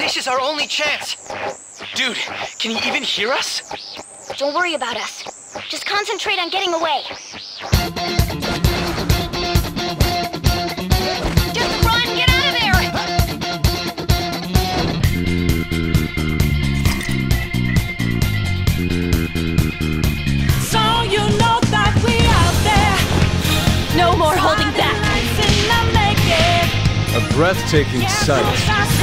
This is our only chance. Dude, can he even hear us? Don't worry about us. Just concentrate on getting away. Just run! Get out of there! So you know that we out there. No more holding back. A breathtaking sight. Out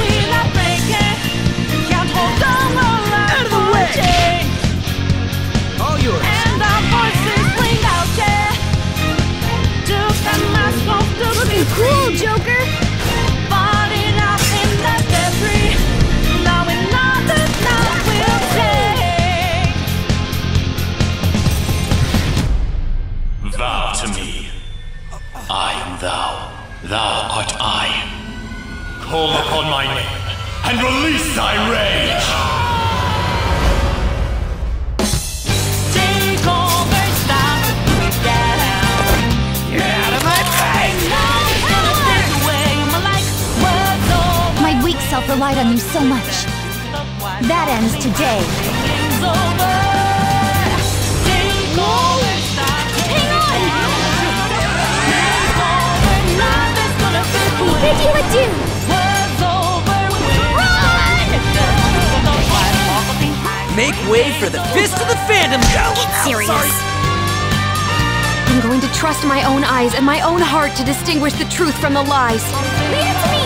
of the way! All yours. And our voices ring out, yeah. Looking cool, Joker! Falling out in the debris. Now we know that now we'll take. Vow to me. I am thou. Thou art I. Call upon my name and release thy rage! Take over, stop, get out. Get out of my face! Now it's gonna take away my life. What's over? My weak self relied on you so much. That ends today. It's over. Take over, stop. Hang on! Take over, nothing's gonna fit away. Bid you adieu! What's over? Run! Make way for the fist of the Phantom! Get serious! I'm going to trust my own eyes and my own heart to distinguish the truth from the lies. Leave it to me!